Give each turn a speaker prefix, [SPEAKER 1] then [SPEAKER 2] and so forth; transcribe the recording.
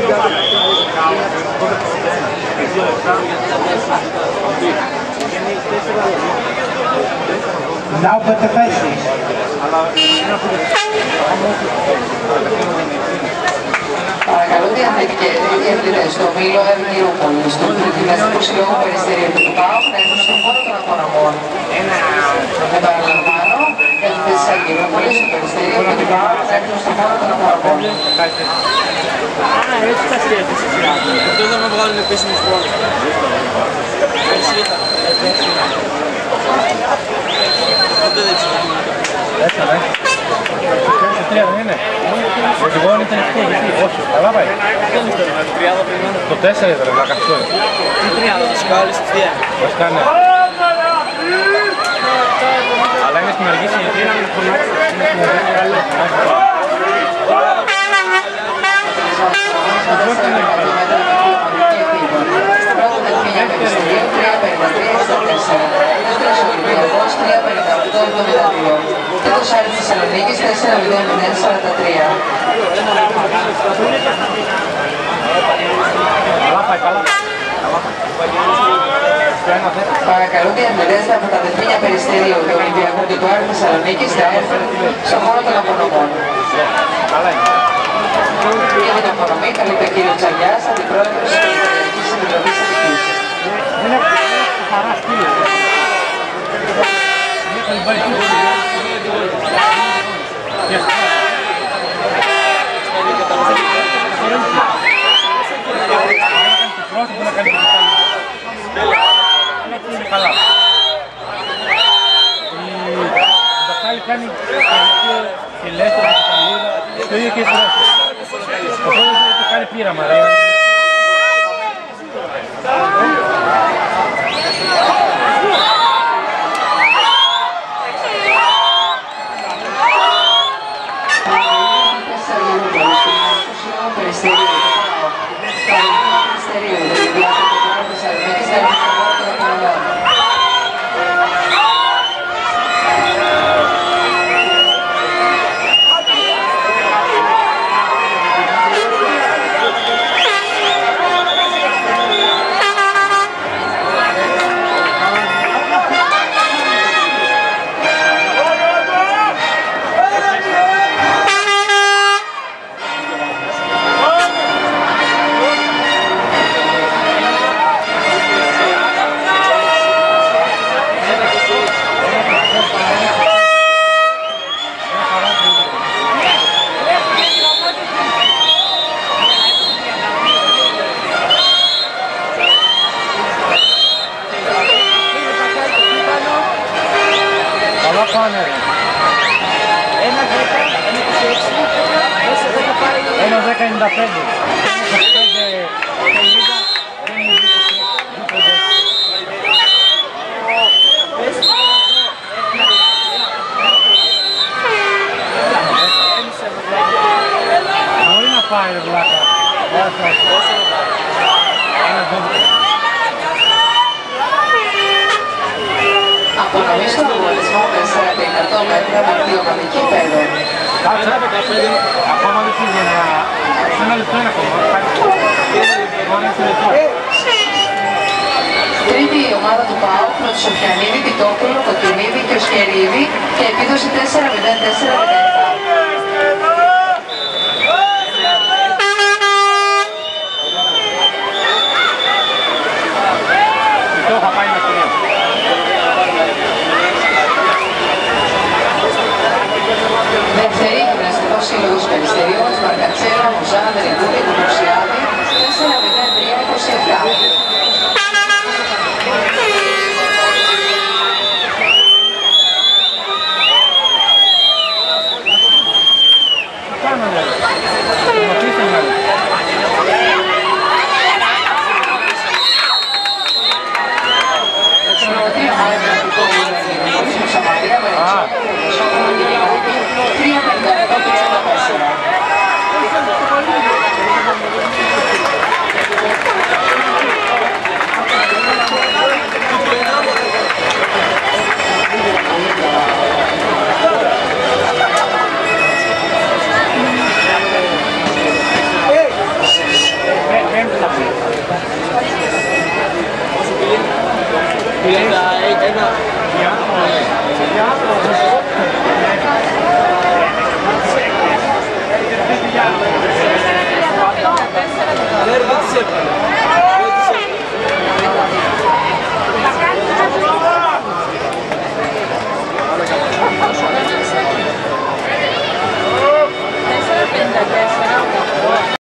[SPEAKER 1] Now put the faces.
[SPEAKER 2] Παρακαλώ διαθέτες στο Μήλο Ερμηρούπολη, στον Γυμναστικό Συλλόγο Περιστερίου του ΠΑΟΚ να έρθουν στον χώρο των απονομών. Επαναλαμβάνω, έχετε της Αργυρούπολης, στο Περιστερίου του ΠΑΟΚ να έρθουν στον χώρο των απονομών.
[SPEAKER 3] Έτσι τα σκέφτεσαι. Αυτό δεν με βγάλουν επίσημους πόρους. Έτσι είχα. Αυτό δεν ξέρω.
[SPEAKER 1] Έτσι, ναι. Το 3 δεν είναι. Γιατί εγώ ήταν αυτό, όχι, καλά πάει.
[SPEAKER 3] Δεν είναι το 30 πριν.
[SPEAKER 1] Το 4 ήταν, να καθώ.
[SPEAKER 3] Τι 30, το σκάλεις ευθεία.
[SPEAKER 1] Βασικά ναι. Αλλά είναι στην αργή συνεχεία να μην φωνάξει.
[SPEAKER 2] Και το Σάρι της Θεσσαλονίκης 4-0-0-43. Παρακαλώ διαμετρέστε από τα δεθμίνια Περιστερίου του Ολυμπιακού και του Άρη Θεσσαλονίκης να έρθουν στον χώρο των απονομών. Για την απονομή καλείται ο κύριος Τσαγιάς, αντιπρόεδρος της Περιφερειακής Επιτροπής Αττικής.
[SPEAKER 1] Κάνει και Λέστερ και Καλίδα, το ίδιο και η Λέστερ. Οπότε το κάνει πείραμα.
[SPEAKER 2] Απονομή στον αγωνισμό 4-100 μέτρα με βιογραμμική πέδο.
[SPEAKER 1] Ακόμα δεν πήγαινε ένα λεπτό είναι ακόμα.
[SPEAKER 2] Τρίτη η ομάδα του ΠΑΟΚ με τους Σοφιανίδη, Τιτόπουλο, Κοκκινίδη και Οσκερίδη και επίδοση 4-0-4-17. Δεύτερη, Γυμναστικός Σύλλογος Περιστερίου, Μαρκατσέλα, Μουζάνα, Δελικούδη,